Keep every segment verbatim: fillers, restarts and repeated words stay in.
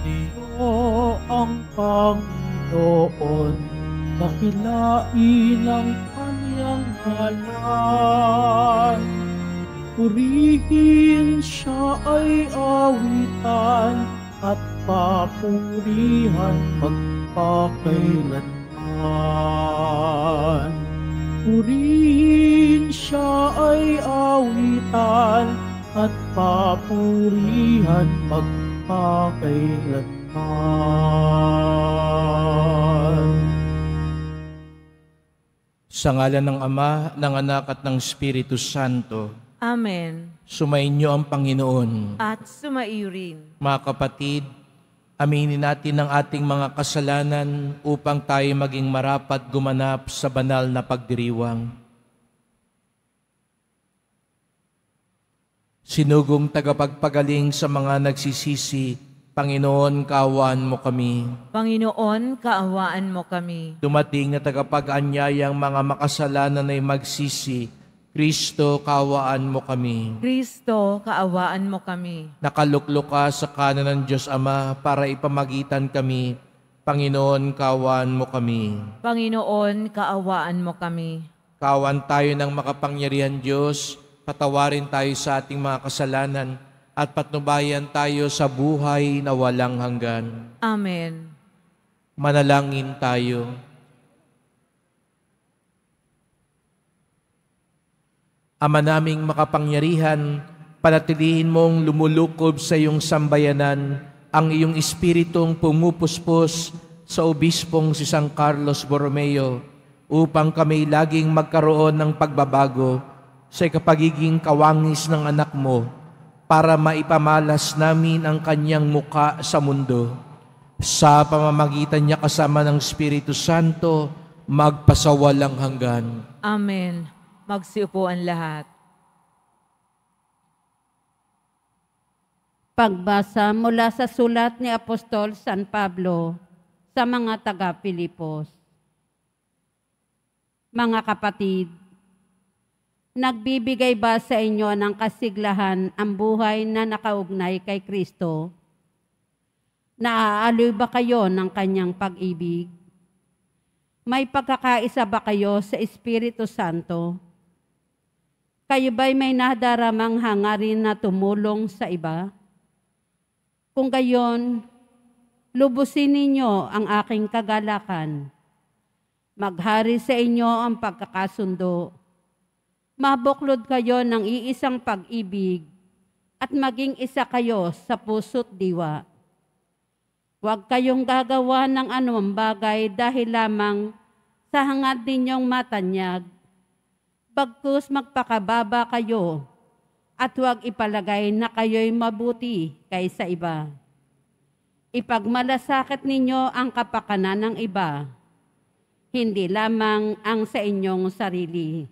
Iyo ang Panginoon, dakilain ang kanyang ngalan. Purihin siya ay awitan at papurihan magpakailanman. Purihin siya ay awitan at papurihan magpakailanman. Sa ngalan ng Ama, ng Anak at ng Espiritu Santo. Amen. Sumainyo ang Panginoon. At sumaiyo rin. Mga kapatid, aminin natin ang ating mga kasalanan upang tayo maging marapat gumanap sa banal na pagdiriwang. Sinugong tagapagpagaling sa mga nagsisisi, Panginoon, kaawaan mo kami. Panginoon, kaawaan mo kami. Dumating na tagapag-anyayang mga makasalanan ay magsisi, Kristo, kaawaan mo kami. Kristo, kaawaan mo kami. Nakaluklok ka sa kanan ng Diyos Ama para ipamagitan kami. Panginoon, kaawaan mo kami. Panginoon, kaawaan mo kami. Kaawaan tayo ng makapangyarihan Diyos, patawarin tayo sa ating mga kasalanan, at patnubayan tayo sa buhay na walang hanggan. Amen. Manalangin tayo. Ama naming makapangyarihan, panatilihin mong lumulukob sa iyong sambayanan ang iyong espiritong pumupuspos sa obispong si San Carlos Borromeo upang kami laging magkaroon ng pagbabago sa ikapagiging kawangis ng anak mo para maipamalas namin ang kanyang muka sa mundo. Sa pamamagitan niya kasama ng Espiritu Santo, magpasawalang hanggan. Amen. Magsiupo ang lahat. Pagbasa mula sa sulat ni Apostol San Pablo sa mga taga-Pilipos. Mga kapatid, nagbibigay ba sa inyo ng kasiglahan ang buhay na nakaugnay kay Kristo? Naaaloy ba kayo ng kanyang pag-ibig? May pagkakaisa ba kayo sa Espiritu Santo? Kayo ba'y may nadaramang hangarin na tumulong sa iba? Kung gayon, lubusin ninyo ang aking kagalakan. Maghari sa inyo ang pagkakasundo. Mabuklod kayo ng iisang pag-ibig at maging isa kayo sa puso't diwa. Huwag kayong gagawa ng anumang bagay dahil lamang sa hangad ninyong matanyag. Bagkus magpakababa kayo at huwag ipalagay na kayo'y mabuti kaysa iba. Ipagmalasakit ninyo ang kapakanan ng iba, hindi lamang ang sa inyong sarili.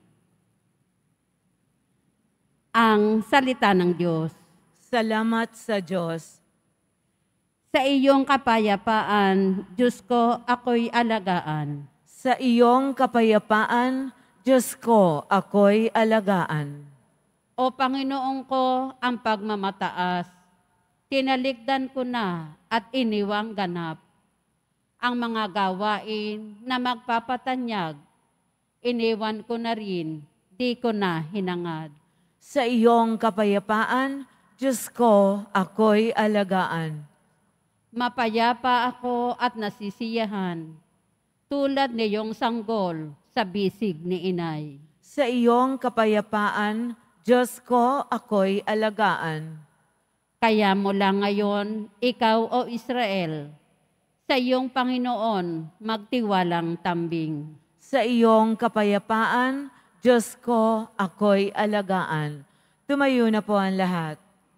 Ang salita ng Diyos. Salamat sa Diyos. Sa iyong kapayapaan, Diyos ko, ako'y alagaan. Sa iyong kapayapaan, Diyos ko, ako'y alagaan. O Panginoon ko, ang pagmamataas, tinalikdan ko na at iniwang ganap. Ang mga gawain na magpapatanyag, iniwan ko na rin, di ko na hinangad. Sa iyong kapayapaan, Diyos ko, ako'y alagaan. Mapayapa ako at nasisiyahan, tulad niyong sanggol sa bisig ni inay. Sa iyong kapayapaan, Diyos ko, ako'y alagaan. Kaya mula ngayon, ikaw o Israel, sa iyong Panginoon magtiwalang tambing. Sa iyong kapayapaan, Diyos ko, ako'y alagaan. Tumayo na po ang lahat.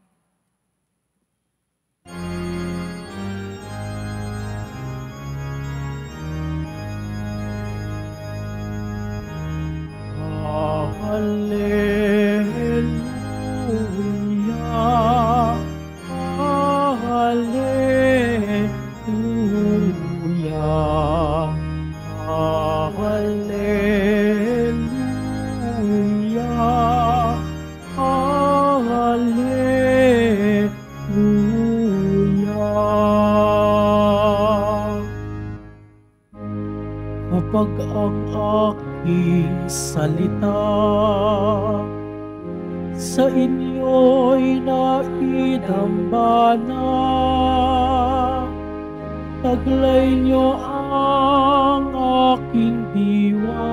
Hallelujah, hallelujah, hallelujah, hallelujah. aking salita. Sa inyo'y naidambana, taglay niyo ang aking diwa.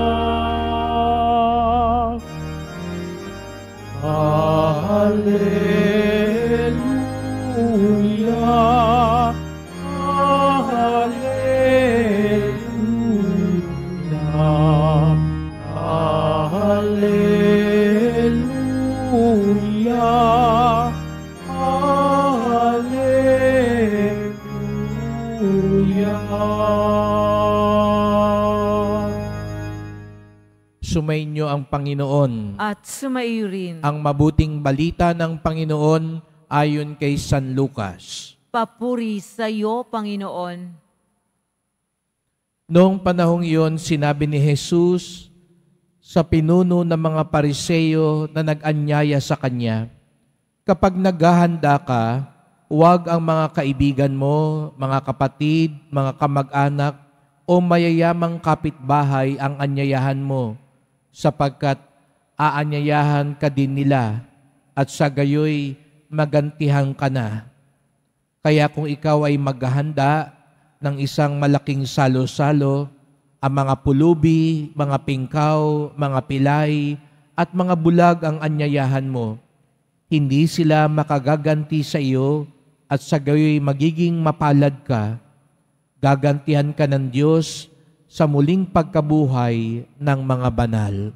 Hallelujah, Hallelujah, Hallelujah, Hallelujah. Sumainyo ang Panginoon. At sumaiyo rin. Ang mabuting balita ng Panginoon ayon kay San Lucas. Papuri sa iyo, Panginoon. Noong panahong iyon, sinabi ni Jesus sa pinuno ng mga Pariseo na nag-anyaya sa kanya, kapag naghahanda ka, huwag ang mga kaibigan mo, mga kapatid, mga kamag-anak, o mayayamang kapitbahay ang anyayahan mo, sapagkat aanyayahan ka din nila, at sa gayoy magantihan ka na. Kaya kung ikaw ay maghahanda ng isang malaking salo-salo, ang mga pulubi, mga pingkaw, mga pilay, at mga bulag ang anyayahan mo, hindi sila makagaganti sa iyo, at sa gayoy magiging mapalad ka. Gagantihan ka ng Diyos sa muling pagkabuhay ng mga banal.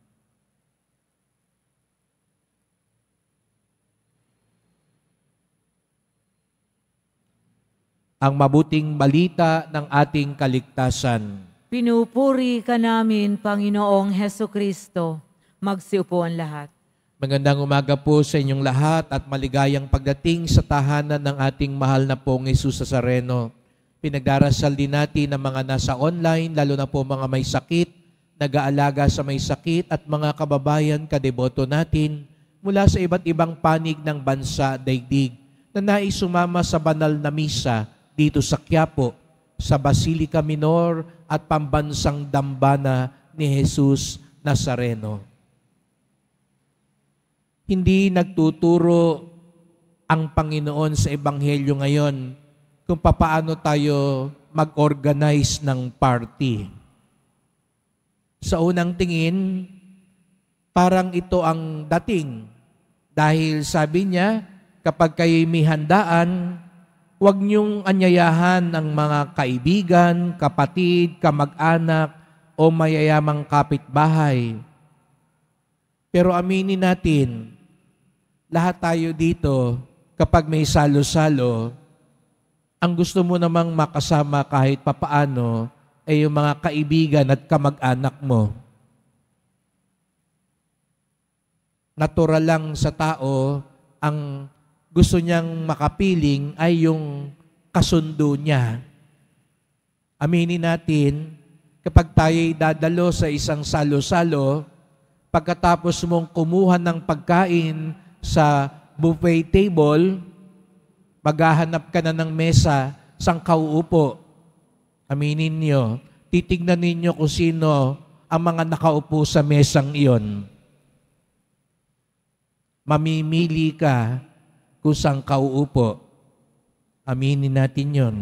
Ang mabuting balita ng ating kaligtasan. Pinupuri ka namin, Panginoong Heso Kristo. Magsiupo ang lahat. Magandang umaga po sa inyong lahat at maligayang pagdating sa tahanan ng ating mahal na pong Jesus Nazareno. Pinagdarasal din natin ang mga nasa online, lalo na po mga may sakit, nag-aalaga sa may sakit at mga kababayan kadeboto natin mula sa iba't ibang panig ng bansa daigdig na nais sumama sa banal na misa dito sa Quiapo, sa Basilica Minor at pambansang dambana ni Jesus Nazareno. Hindi nagtuturo ang Panginoon sa Ebanghelyo ngayon kung papaano tayo mag-organize ng party. Sa unang tingin, parang ito ang dating. Dahil sabi niya, kapag kayo'y may handaan, huwag niyong anyayahan ng mga kaibigan, kapatid, kamag-anak, o mayayamang kapitbahay. Pero aminin natin, lahat tayo dito, kapag may salo-salo, ang gusto mo namang makasama kahit papaano ay yung mga kaibigan at kamag-anak mo. Natural lang sa tao, ang gusto niyang makapiling ay yung kasundo niya. Aminin natin, kapag tayo'y dadalo sa isang salo-salo, pagkatapos mong kumuha ng pagkain sa buffet table, maghahanap ka na ng mesa sang kauupo. Aminin niyo, titignan ninyo kung sino ang mga nakaupo sa mesang iyon. Mamimili ka kung saan kauupo. Aminin natin yon.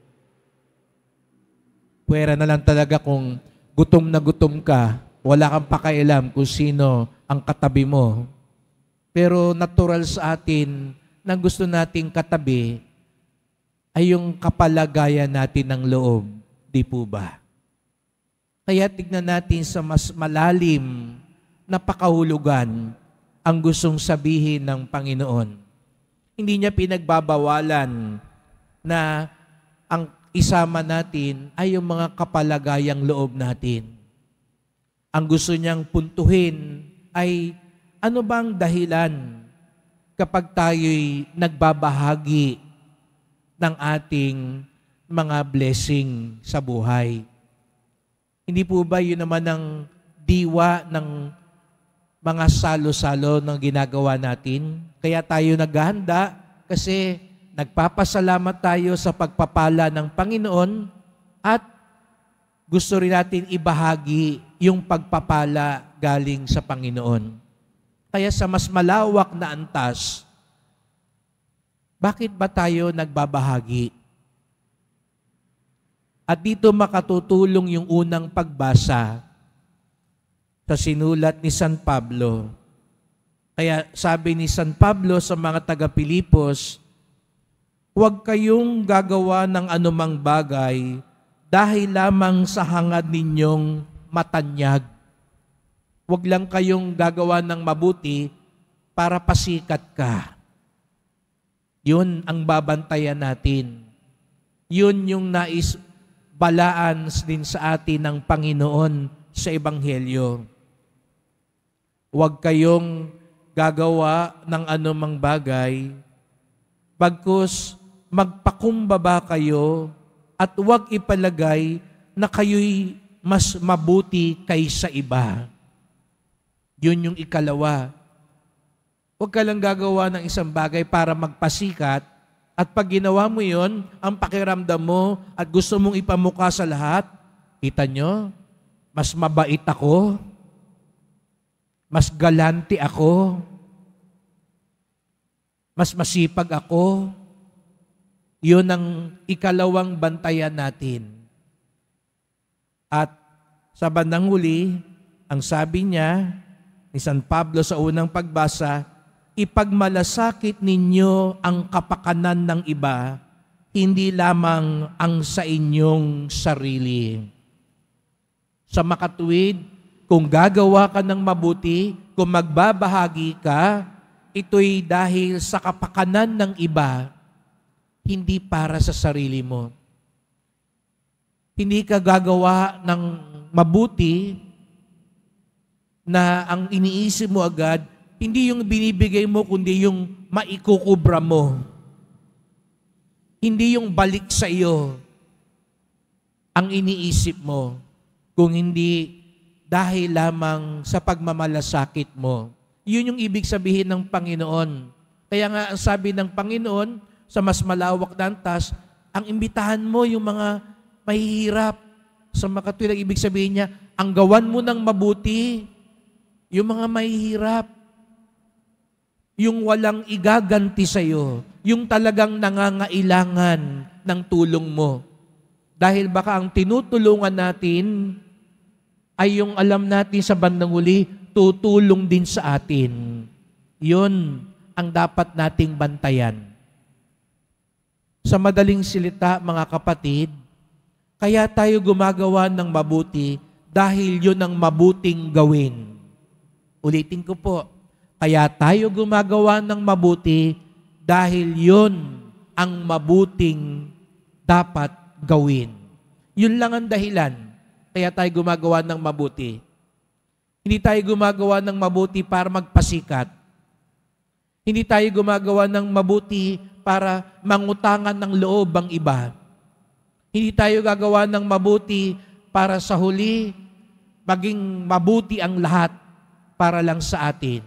Pwera na lang talaga kung gutom na gutom ka, wala kang pakialam kung sino ang katabi mo. Pero natural sa atin na gusto nating katabi ay yung kapalagayan natin ng loob, di po ba? Kaya tignan natin sa mas malalim na pakahulugan ang gustong sabihin ng Panginoon. Hindi niya pinagbabawalan na ang isama natin ay yung mga kapalagayang loob natin. Ang gusto niyang puntuhin ay ano bang dahilan kapag tayo'y nagbabahagi ng ating mga blessing sa buhay. Hindi po ba yun naman ang diwa ng mga salo-salo ng ginagawa natin? Kaya tayo naghahanda kasi nagpapasalamat tayo sa pagpapala ng Panginoon at gusto rin natin ibahagi yung pagpapala galing sa Panginoon. Kaya sa mas malawak na antas, bakit ba tayo nagbabahagi? At dito makatutulong yung unang pagbasa sa sinulat ni San Pablo. Kaya sabi ni San Pablo sa mga taga-Pilipos, huwag kayong gagawa ng anumang bagay dahil lamang sa hangad ninyong matanyag. Huwag lang kayong gagawa ng mabuti para pasikat ka. Yun ang babantayan natin. Yun yung nais balaan din sa atin ng Panginoon sa Ebanghelyo. Huwag kayong gagawa ng anumang bagay, bagkus magpakumbaba kayo at huwag ipalagay na kayo'y mas mabuti kaysa iba. Yun yung ikalawa. Huwag ka lang gagawa ng isang bagay para magpasikat at pag ginawa mo yun, ang pakiramdam mo at gusto mong ipamukha sa lahat, kita nyo, mas mabait ako, mas galante ako, mas masipag ako. Yun ang ikalawang bantayan natin. At sa bandang huli, ang sabi niya ni San Pablo sa unang pagbasa, ipagmalasakit ninyo ang kapakanan ng iba, hindi lamang ang sa inyong sarili. Sa makatuwid, kung gagawa ka ng mabuti, kung magbabahagi ka, ito'y dahil sa kapakanan ng iba, hindi para sa sarili mo. Hindi ka gagawa ng mabuti na ang iniisip mo agad, hindi yung binibigay mo, kundi yung maikukubra mo. Hindi yung balik sa iyo ang iniisip mo, kung hindi dahil lamang sa pagmamalasakit mo. Yun yung ibig sabihin ng Panginoon. Kaya nga ang sabi ng Panginoon, sa mas malawak na antas, ang imbitahan mo yung mga mahihirap. Sa makatuwid, ang ibig sabihin niya, ang gawan mo ng mabuti, yung mga mahihirap, yung walang igaganti sa'yo, yung talagang nangangailangan ng tulong mo. Dahil baka ang tinutulungan natin ay yung alam natin sa bandang huli, tutulong din sa atin. Yun ang dapat nating bantayan. Sa madaling silita, mga kapatid, kaya tayo gumagawa ng mabuti dahil yun ang mabuting gawin. Ulitin ko po, kaya tayo gumagawa ng mabuti dahil yun ang mabuting dapat gawin. Yun lang ang dahilan, kaya tayo gumagawa ng mabuti. Hindi tayo gumagawa ng mabuti para magpasikat. Hindi tayo gumagawa ng mabuti para mangutangan ng loob ang iba. Hindi tayo gagawa ng mabuti para sa huli maging mabuti ang lahat para lang sa atin.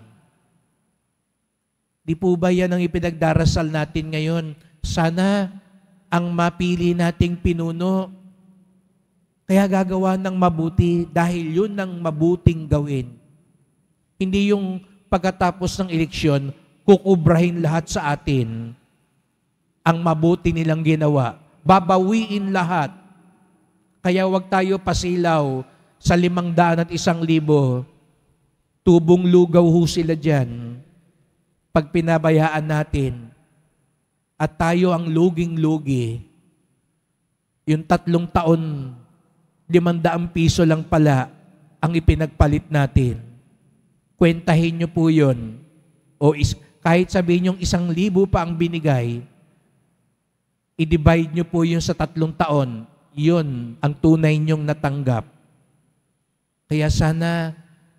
Di po ba yan ang ipinagdarasal natin ngayon? Sana ang mapili nating pinuno, kaya gagawa ng mabuti dahil yun ang mabuting gawin. Hindi yung pagkatapos ng eleksyon, kukubrahin lahat sa atin ang mabuti nilang ginawa. Babawiin lahat. Kaya wag tayo pasilaw sa limang daan at isang libo. Tubong lugaw ho sila dyan. Pag pinabayaan natin at tayo ang luging-lugi, yung tatlong taon, limandaang piso lang pala ang ipinagpalit natin. Kwentahin nyo po yun. O is, kahit sabihin nyo isang libo pa ang binigay, i-divide nyo po yun sa tatlong taon, yun ang tunay nyong natanggap. Kaya sana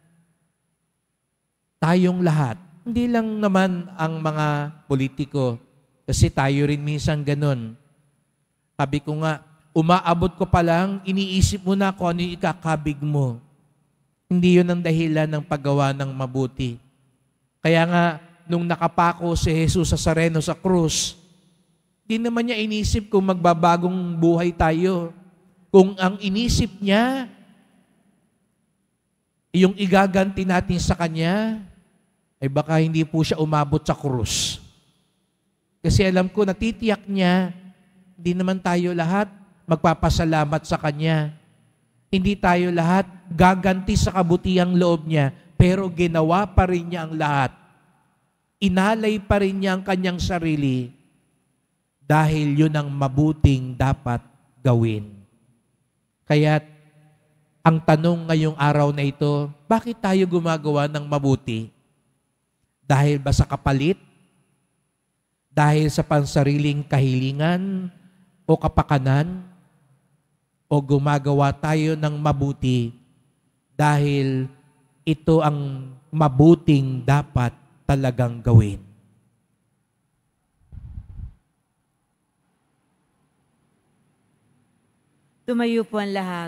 tayong lahat, hindi lang naman ang mga politiko, kasi tayo rin minsan ganun. Sabi ko nga, umaabot ko pa lang, iniisip mo na kung ano yung ikakabig mo. Hindi yun ang dahilan ng paggawa ng mabuti. Kaya nga, nung nakapako si Jesus sa Sareno sa krus, di naman niya inisip kung magbabagong buhay tayo. Kung ang inisip niya, yung igaganti natin sa Kanya, ay baka hindi po siya umabot sa krus. Kasi alam ko, natitiyak niya, hindi naman tayo lahat magpapasalamat sa Kanya. Hindi tayo lahat gaganti sa kabutihang loob niya, pero ginawa pa rin niya ang lahat. Inalay pa rin niya ang kanyang sarili dahil yun ang mabuting dapat gawin. Kaya ang tanong ngayong araw na ito, bakit tayo gumagawa ng mabuti? Dahil ba sa kapalit? Dahil sa pansariling kahilingan o kapakanan? O gumagawa tayo ng mabuti dahil ito ang mabuting dapat talagang gawin? Tumayo po ang lahat.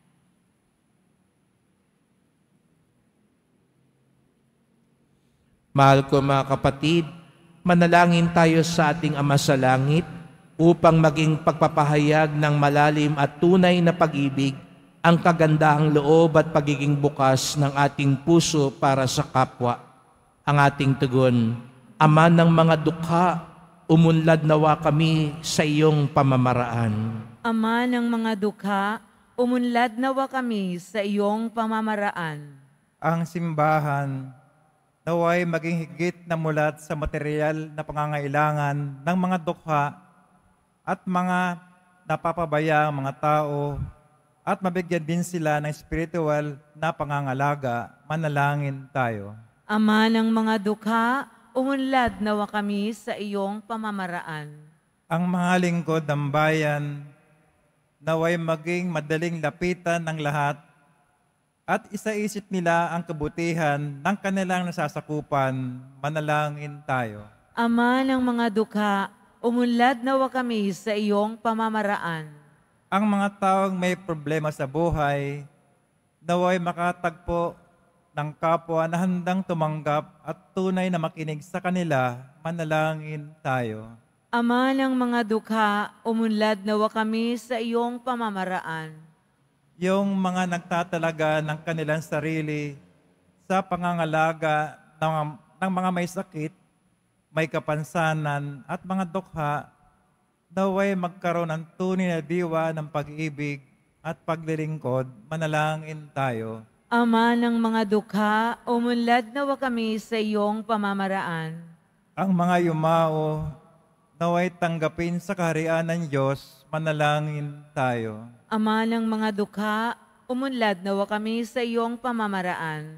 Mahal ko mga kapatid, manalangin tayo sa ating Ama sa Langit upang maging pagpapahayag ng malalim at tunay na pag-ibig ang kagandahang loob at pagiging bukas ng ating puso para sa kapwa. Ang ating tugon, Ama ng mga dukha, umunlad nawa kami sa iyong pamamaraan. Ama ng mga dukha, umunlad nawa kami sa iyong pamamaraan. Ang simbahan naway maging higit na mulat sa material na pangangailangan ng mga dukha at mga napapabayang mga tao at mabigyan din sila ng spiritual na pangangalaga. Manalangin tayo. Ama ng mga dukha, umunlad nawa kami sa iyong pamamaraan. Ang mga lingkod ng bayan naway maging madaling lapitan ng lahat at isaisip nila ang kabutihan ng kanilang nasasakupan. Manalangin tayo. Ama ng mga dukha, umunlad nawa kami sa iyong pamamaraan. Ang mga taong may problema sa buhay, naway makatagpo ng kapwa na handang tumanggap at tunay na makinig sa kanila. Manalangin tayo. Ama ng mga dukha, umunlad nawa kami sa iyong pamamaraan. Yung mga nagtatalaga ng kanilang sarili sa pangangalaga ng, ng mga may sakit, may kapansanan at mga dukha, naway magkaroon ng tunay na diwa ng pag-ibig at paglilingkod. Manalangin tayo. Ama ng mga dukha, umunlad nawa kami sa iyong pamamaraan. Ang mga yumao, naway tanggapin sa kaharian ng Diyos. Manalangin tayo. Ama ng mga dukha, umunlad nawa kami sa iyong pamamaraan.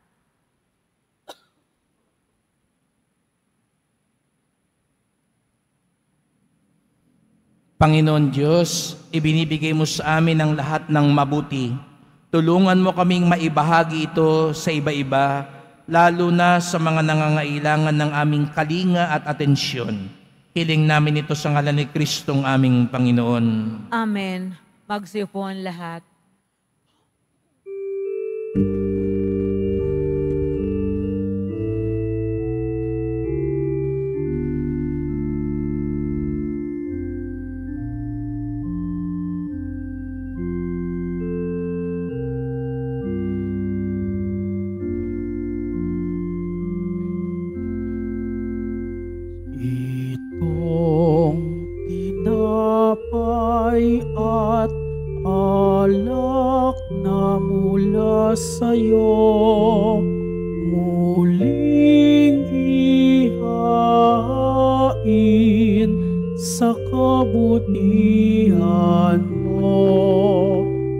Panginoon Diyos, ibinibigay mo sa amin ang lahat ng mabuti. Tulungan mo kaming maibahagi ito sa iba-iba, lalo na sa mga nangangailangan ng aming kalinga at atensyon. Hiling namin ito sa ngalan ni Kristong aming Panginoon. Amen. Magsiyo po ang lahat. Itong tinapay at alak na mula sa'yo, muling ihain sa kabutihan mo.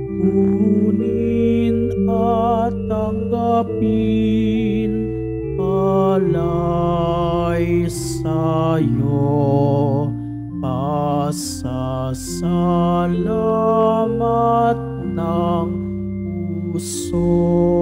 Kunin at tanggapin alay sa'yo, pasasalamat ng puso.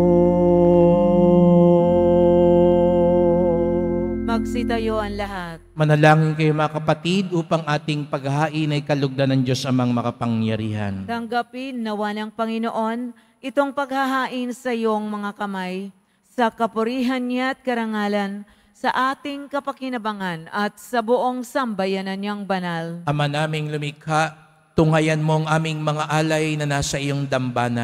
Magsitayo ang lahat. Manalangin kayo mga kapatid upang ating paghahain ay kalugdan ng Diyos amang makapangyarihan. Tanggapin nawa ng Panginoon itong paghahain sa iyong mga kamay, sa kapurihan niya at karangalan, sa ating kapakinabangan at sa buong sambayanan niyang banal. Ama naming lumikha, tunghayan mo ang aming mga alay na nasa iyong dambana.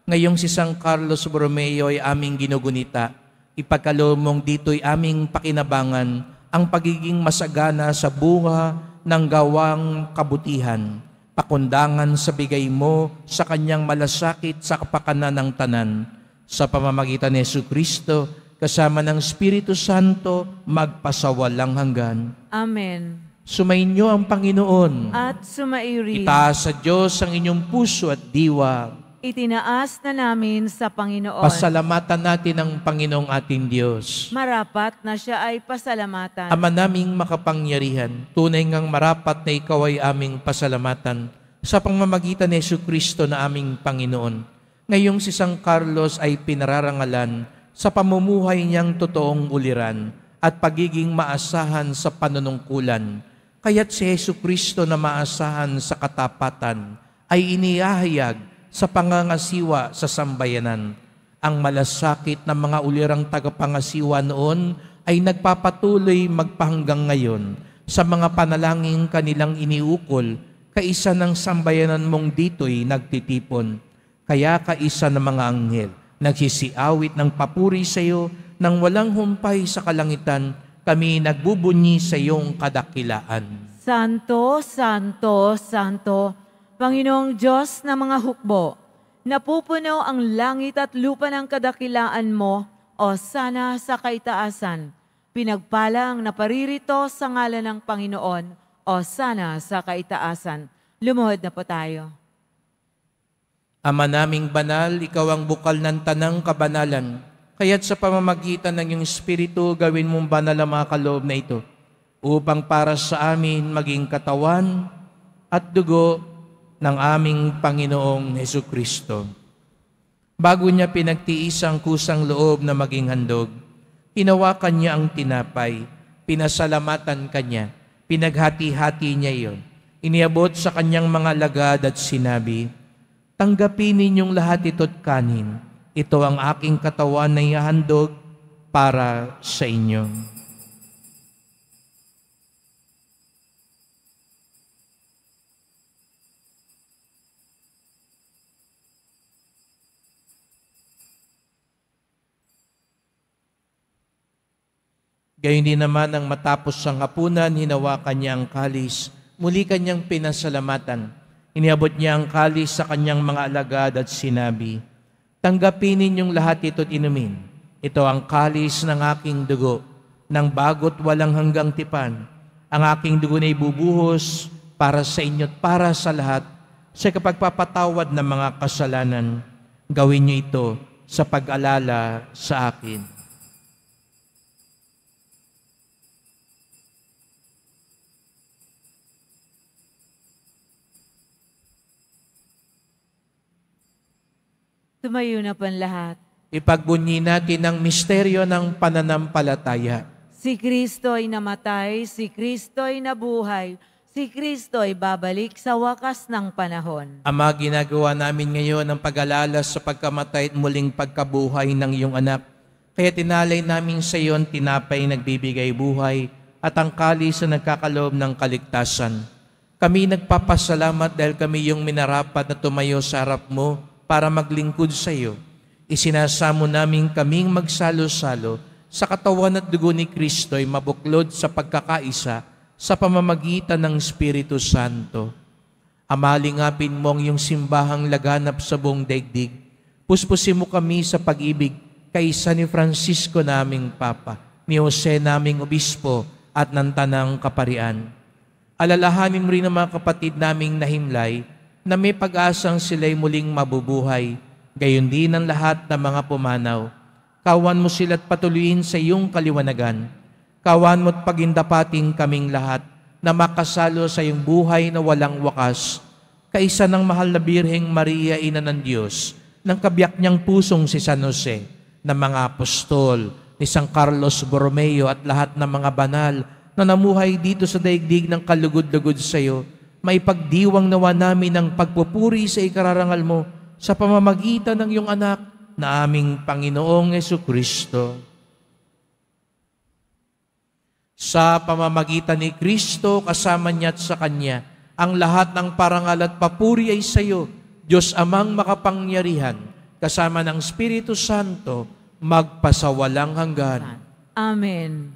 Ngayong si San Carlos Borromeo ay aming ginugunita, ipagkaloob mong dito'y aming pakinabangan ang pagiging masagana sa bunga ng gawang kabutihan, pakundangan sa bigay mo sa kanyang malasakit sa kapakanan ng tanan, sa pamamagitan ni Jesucristo, kasama ng Espiritu Santo, magpasawalang hanggan. Amen. Sumainyo ang Panginoon. At sumairi. Itaas sa Diyos ang inyong puso at diwa. Itinaas na namin sa Panginoon. Pasalamatan natin ang Panginoong ating Diyos. Marapat na siya ay pasalamatan. Ama naming makapangyarihan, tunay ngang marapat na ikaw ay aming pasalamatan sa pamamagitan ni Jesucristo na aming Panginoon. Ngayong si San Carlos ay pinararangalan sa pamumuhay niyang totoong uliran at pagiging maasahan sa panunungkulan. Kaya't si Jesucristo na maasahan sa katapatan ay inihahayag sa pangangasiwa sa sambayanan. Ang malasakit ng mga ulirang tagapangasiwa noon ay nagpapatuloy magpahanggang ngayon sa mga panalangin kanilang iniukol, kaisa ng sambayanan mong dito'y nagtitipon. Kaya kaisa ng mga anghel, nagsisiawit ng papuri sa iyo, nang walang humpay sa kalangitan, kami nagbubunyi sa iyong kadakilaan. Santo, Santo, Santo, Panginoong Diyos ng mga hukbo, napupuno ang langit at lupa ng kadakilaan mo, o sana sa kaitaasan. Pinagpala ang naparirito sa ngalan ng Panginoon, o sana sa kaitaasan. Lumuhod na po tayo. Ama naming banal, ikaw ang bukal ng tanang kabanalan. Kaya't sa pamamagitan ng iyong Espiritu, gawin mong banal ang mga kaloob na ito, upang para sa amin maging katawan at dugo ng aming Panginoong Hesukristo. Bago niya pinagtiis ang kusang loob na maging handog, hinawakan niya ang tinapay, pinasalamatan kanya, pinaghati-hati niya iyon, iniabot sa kanyang mga alagad at sinabi, "Tanggapin ninyong lahat ito't kanin. Ito ang aking katawan na ihahandog para sa inyo." Gayon din naman ang matapos ang hapunan, hinawakan niya ang kalis, muli kanyang pinasalamatan. Iniabot niya ang kalis sa kanyang mga alagad at sinabi, "Tanggapin ninyong lahat ito't inumin. Ito ang kalis ng aking dugo, ng bago't walang hanggang tipan. Ang aking dugo na ibubuhos para sa inyo't para sa lahat, sa kapagpapatawad ng mga kasalanan. Gawin niyo ito sa pag-alala sa akin." Tumayo na po ang lahat. Ipagbunyi natin ang misteryo ng pananampalataya. Si Kristo ay namatay, si Kristo ay nabuhay, si Kristo ay babalik sa wakas ng panahon. Ama, ginagawa namin ngayon ang pag-alala sa pagkamatay at muling pagkabuhay ng iyong anak. Kaya tinalay namin sa iyo ang tinapay nagbibigay buhay at ang kalis na nagkakaloob ng kaligtasan. Kami nagpapasalamat dahil kami yung minarapat na tumayo sa harap mo para maglingkod sa iyo. Isinasamo namin kaming magsalo-salo sa katawan at dugo ni Kristo ay mabuklod sa pagkakaisa sa pamamagitan ng Espiritu Santo. Amalingapin mo ang iyong simbahang laganap sa buong daigdig. Puspusin mo kami sa pag-ibig kaisa ni Francisco naming Papa, ni Jose naming Obispo at ng Tanang Kaparian. Alalahanin mo rin ang mga kapatid naming nahimlay na may pag-asang sila'y muling mabubuhay, gayon din ang lahat ng mga pumanaw. Kawan mo sila't patuloyin sa iyong kaliwanagan. Kawan mo't pagindapating kaming lahat na makasalo sa iyong buhay na walang wakas, kaisa ng mahal na Birheng Maria, Ina ng Diyos, ng kabiyak niyang pusong si San Jose, ng mga apostol, ni San Carlos Borromeo at lahat ng mga banal na namuhay dito sa daigdig ng kalugod-lugod sa iyo, maipagdiwang nawa namin ang pagpupuri sa ikararangal mo sa pamamagitan ng iyong anak na aming Panginoong Jesucristo. Sa pamamagitan ni Kristo, kasama niya at sa Kanya, ang lahat ng parangal at papuri ay sa iyo, Diyos Amang makapangyarihan, kasama ng Espiritu Santo, magpasawalang hanggan. Amen.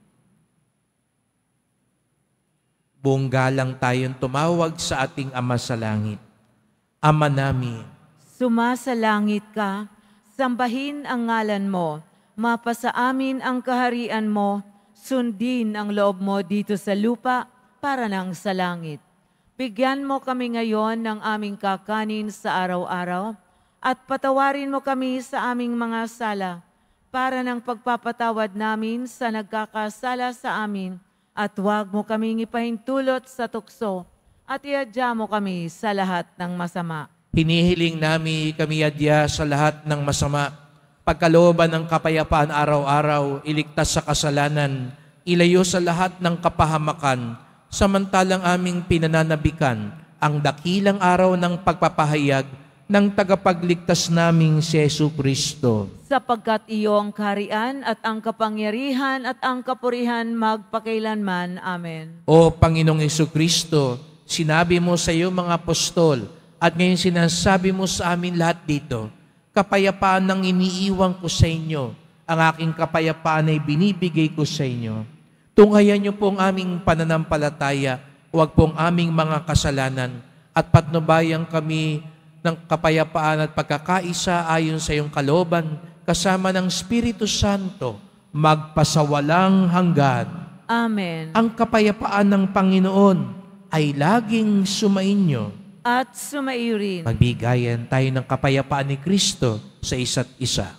Buong galang tayong tumawag sa ating Ama sa Langit. Ama namin, Sumasalangit ka, sambahin ang ngalan mo, mapasa amin ang kaharian mo, sundin ang loob mo dito sa lupa para nang sa langit. Bigyan mo kami ngayon ng aming kakanin sa araw-araw at patawarin mo kami sa aming mga sala para ng pagpapatawad namin sa nagkakasala sa amin at huwag mo kaming ipahintulot sa tukso at iadya mo kami sa lahat ng masama. hinihiling nami kami adya sa lahat ng masama, pagkalooban ng kapayapaan araw-araw, iligtas sa kasalanan, ilayo sa lahat ng kapahamakan, samantalang aming pinananabikan ang dakilang araw ng pagpapahayag ng tagapagligtas naming si Jesucristo. Sapagkat iyong kaharian at ang kapangyarihan at ang kapurihan magpakailanman. Amen. O Panginoong Jesucristo, sinabi mo sa iyong mga apostol at ngayon sinasabi mo sa amin lahat dito, kapayapaan ang iniiwan ko sa inyo, ang aking kapayapaan ay binibigay ko sa inyo. Tunghayan niyo po ang aming pananampalataya, huwag po ang aming mga kasalanan, at patnubayan kami ng kapayapaan at pagkakaisa ayon sa iyong kalooban, kasama ng Espiritu Santo, magpasawalang hanggan. Amen. Ang kapayapaan ng Panginoon ay laging sumainyo. At sumaiyo rin. Magbigayan tayo ng kapayapaan ni Kristo sa isa't isa.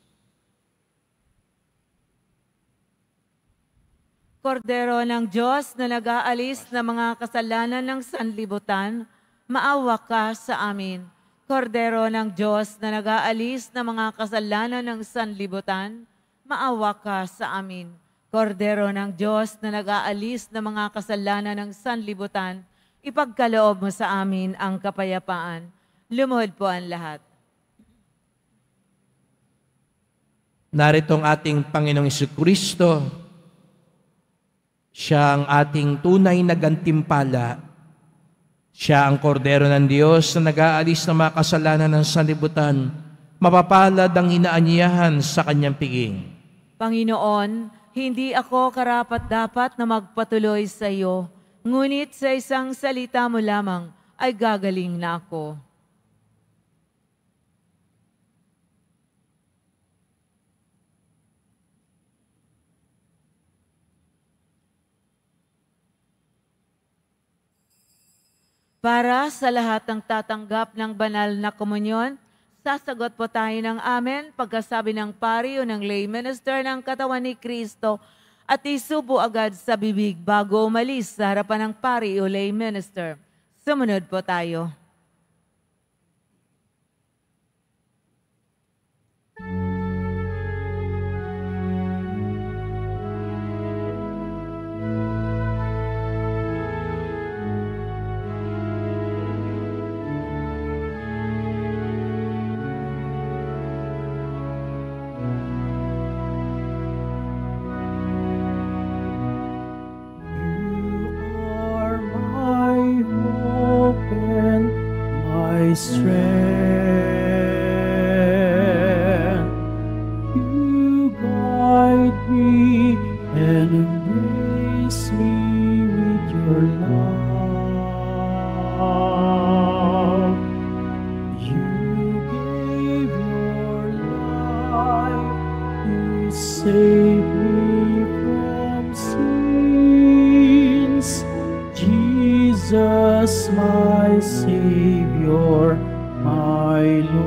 Kordero ng Diyos na nag-aalis ng mga kasalanan ng sanlibutan, maawa ka sa amin. Kordero ng Diyos na nag-aalis ng mga kasalanan ng sanlibutan, maawa ka sa amin. Kordero ng Diyos na nag-aalis ng mga kasalanan ng sanlibutan, ipagkaloob mo sa amin ang kapayapaan. Lumuhod po ang lahat. Narito ang ating Panginoong Jesucristo. Siya ang ating tunay na gantimpala. Siya ang kordero ng Diyos na nag-aalis ng mga kasalanan ng sanlibutan. Mapapalad ang inaanyahan sa kanyang piging. Panginoon, hindi ako karapat-dapat na magpatuloy sa iyo, ngunit sa isang salita mo lamang ay gagaling na ako. Para sa lahat ng tatanggap ng banal na komunyon, sasagot po tayo ng amen pagkasabi ng pari o ng lay minister ng katawan ni Kristo at isubo agad sa bibig bago umalis sa harapan ng pari o lay minister. Sumunod po tayo. Strength, you guide me and embrace me with your love. You gave your life to save me from sins. Jesus, my Savior, my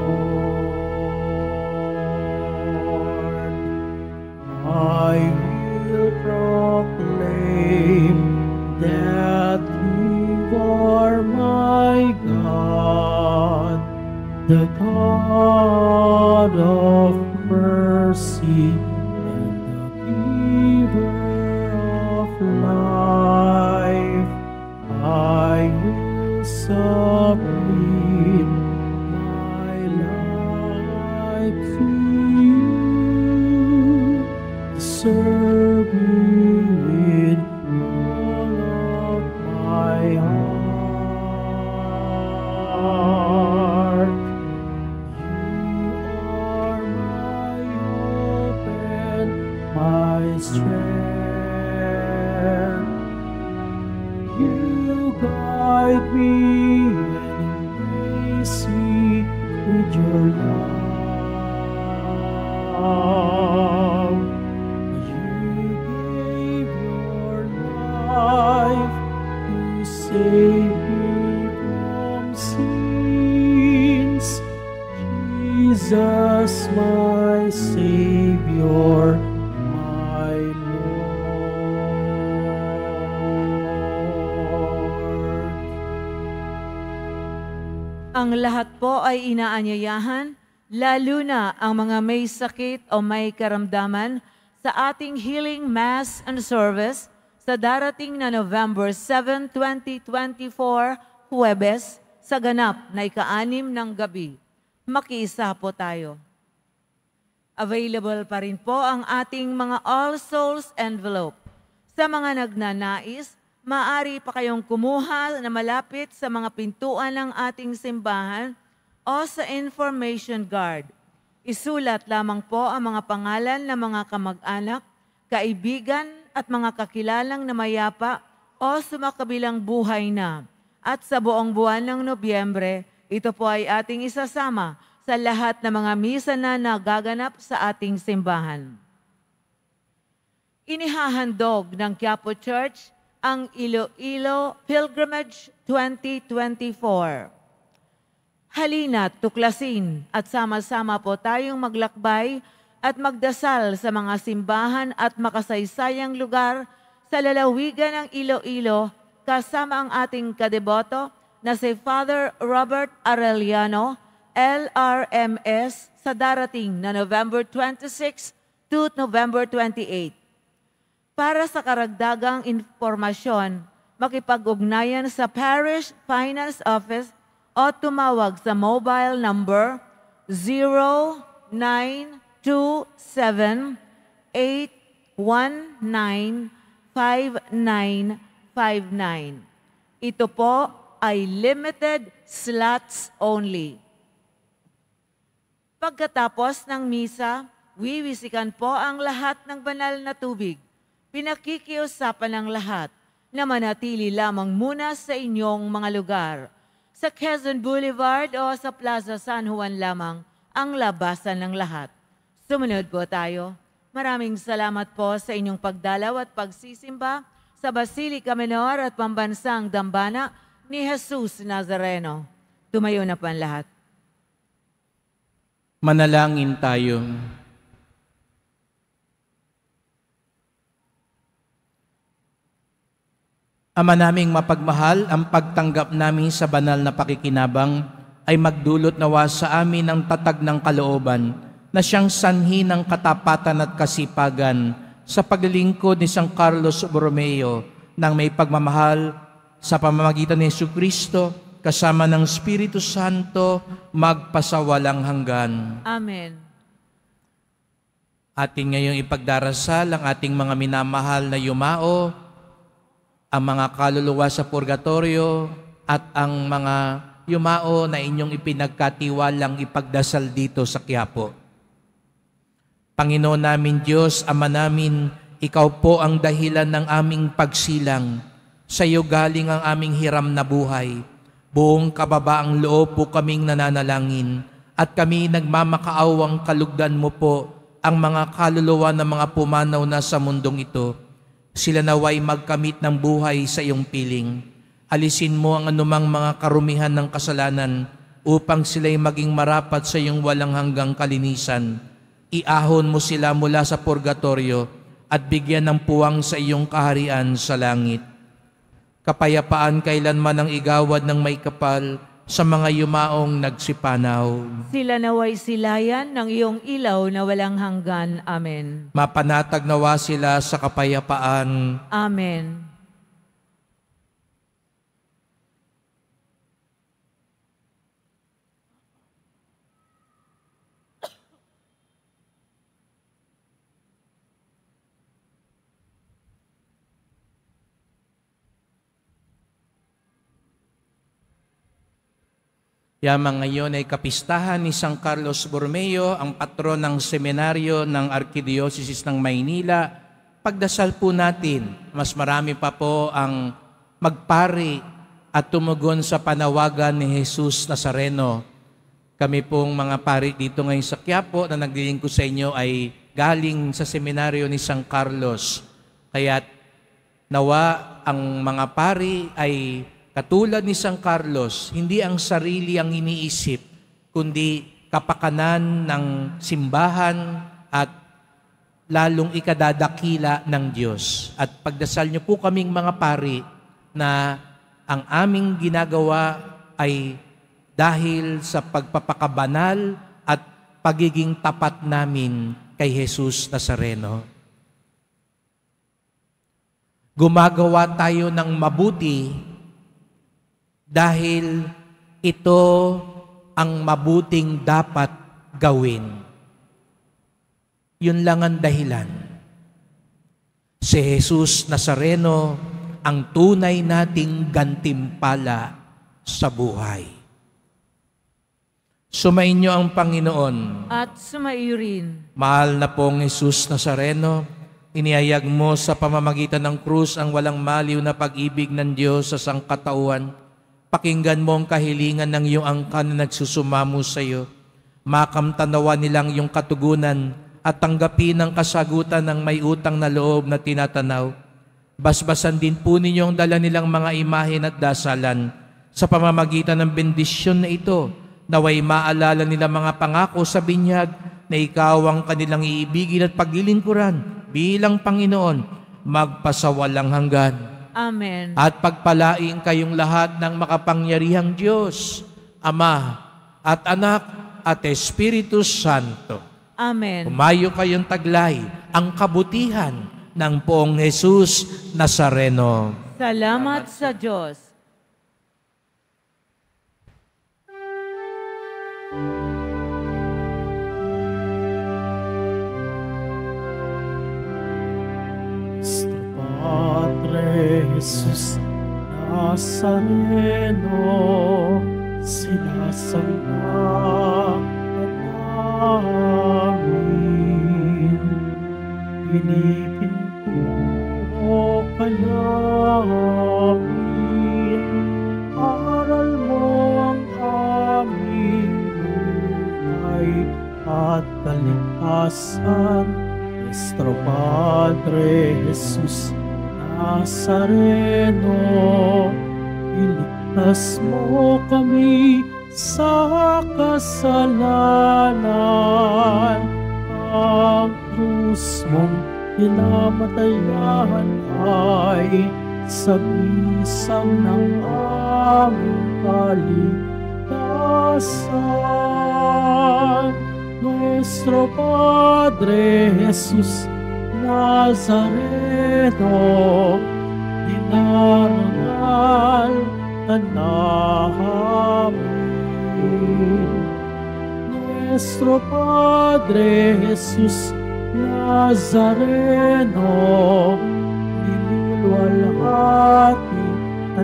Lord, I will proclaim that you are my God, the God of mercy and the giver of life. I will submit my life to you, serve you with all of my heart. You my strength. You guide me and embrace me with your love. You gave your life to save me from sins. Jesus, my Savior, my Lord. Ang lahat po ay inaanyayahan, lalo na ang mga may sakit o may karamdaman sa ating Healing Mass and Service sa darating na November seventh, twenty twenty-four, Huwebes, sa ganap na ika-anim ng gabi. Makiisa po tayo. Available pa rin po ang ating mga All Souls envelope. Sa mga nagnanais, maaari pa kayong kumuha na malapit sa mga pintuan ng ating simbahan o sa information guard. Isulat lamang po ang mga pangalan ng mga kamag-anak, kaibigan at mga kakilalang na mayapa o sumakabilang buhay na. At sa buong buwan ng Nobyembre, ito po ay ating isasama sa lahat ng mga misa na nagaganap sa ating simbahan. Inihahandog ng Quiapo Church ang Iloilo Pilgrimage twenty twenty-four. Halina't tuklasin at sama-sama po tayong maglakbay at magdasal sa mga simbahan at makasaysayang lugar sa lalawigan ng Iloilo kasama ang ating kadeboto na si Father Robert Arellano, L R M S, sa darating na November twenty-sixth to November twenty-eighth. Para sa karagdagang informasyon, makipag-ugnayan sa Parish Finance Office o tumawag sa mobile number zero nine two seven eight one nine five nine five nine. Ito po ay limited slots only. Pagkatapos ng misa, wiwisikan po ang lahat ng banal na tubig. Pinakikiusapan ng lahat na manatili lamang muna sa inyong mga lugar. Sa Quezon Boulevard o sa Plaza San Juan lamang ang labasan ng lahat. Sumunod po tayo. Maraming salamat po sa inyong pagdalaw at pagsisimba sa Basilica Menor at Pambansang Dambana ni Jesus Nazareno. Tumayo na po ang lahat. Manalangin tayo. Ama naming mapagmahal, ang pagtanggap namin sa banal na pakikinabang ay magdulot nawa sa amin ng tatag ng kalooban na siyang sanhi ng katapatan at kasipagan sa paglilingkod ni San Carlos Borromeo ng may pagmamahal sa pamamagitan ni Jesucristo kasama ng Espiritu Santo magpasawalang hanggan. Amen. Atin ngayong ipagdarasal ang ating mga minamahal na yumao, ang mga kaluluwa sa purgatorio at ang mga yumao na inyong ipinagkatiwalang ipagdasal dito sa Quiapo. Panginoon namin Diyos, Ama namin, Ikaw po ang dahilan ng aming pagsilang. Sa iyo galing ang aming hiram na buhay. Buong kababaang loob po kaming nananalangin at kami nagmamakaawang kalugdan mo po ang mga kaluluwa ng mga pumanaw na sa mundong ito. Sila naway magkamit ng buhay sa iyong piling. Alisin mo ang anumang mga karumihan ng kasalanan upang sila'y maging marapat sa iyong walang hanggang kalinisan. Iahon mo sila mula sa purgatorio at bigyan ng puwang sa iyong kaharian sa langit. Kapayapaan kailanman ang igawad ng may kapal sa mga yumaong nagsipanaw. Sila naway silayan ng iyong ilaw na walang hanggan. Amen. Mapanatag nawa sila sa kapayapaan. Amen. Yamang ngayon ay kapistahan ni San Carlos Borromeo, ang patron ng seminaryo ng Arkidiocese ng Maynila pagdasal po natin, mas marami pa po ang magpari at tumugon sa panawagan ni Jesus Nazareno. Kami pong mga pari dito ngayon sa Quiapo na naglilingkod sa inyo ay galing sa seminaryo ni San Carlos. Kaya't nawa ang mga pari ay katulad ni San Carlos, hindi ang sarili ang iniisip, kundi kapakanan ng simbahan at lalong ikadadakila ng Diyos. At pagdasal niyo po kaming mga pari na ang aming ginagawa ay dahil sa pagpapakabanal at pagiging tapat namin kay Jesus Nazareno. Gumagawa tayo ng mabuti dahil ito ang mabuting dapat gawin. Yun lang ang dahilan. Si Jesus Nazareno ang tunay nating gantimpala sa buhay. Sumainyo ang Panginoon. At sumaiyo rin. Mahal na pong Jesus Nazareno, inihayag mo sa pamamagitan ng krus ang walang maliw na pag-ibig ng Diyos sa sangkatauhan. Pakinggan mo ang kahilingan ng iyong angkan na nagsusumamo sa iyo. Makamtanawa nilang iyong katugunan at tanggapin ang kasagutan ng may utang na loob na tinatanaw. Basbasan din po ninyo ang dala nilang mga imahen at dasalan sa pamamagitan ng bendisyon na ito, naway maalala nila mga pangako sa binyag na ikaw ang kanilang iibigin at paglilingkuran bilang Panginoon magpasawalang hanggan. Amen. At pagpalaing kayong lahat ng makapangyarihang Diyos, Ama at Anak at Espiritu Santo. Amen. Umayo kayong taglay ang kabutihan ng poong Jesus Nazareno. Salamat sa Diyos. Nuestro Padre Jesus Nazareno, sinasamba namin, pinipinto ka namin, aral mo ang aming buhay at kaligtasan. Nuestro Padre Jesus Nazareno, iligtas mo kami sa kasalanan. Ang krus mong pinamatayan ay sagisang ng aming kaligtasan. Nuestro Padre Jesus Nazareno, dinarangal ka namin. Nuestro Padre Jesus Nazareno, niluluwalhati ka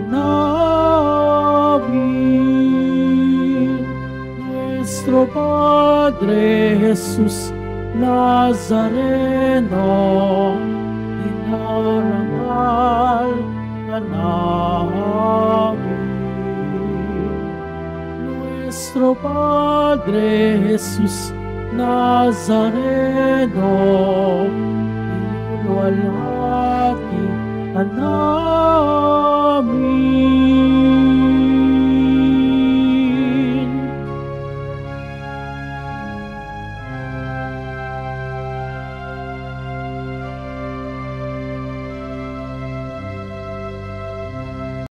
namin. Nuestro Padre Jesus Nazareno, dinarangal ka namin. Nuestro Padre Jesus Nazareno, niluluwalhati ka namin.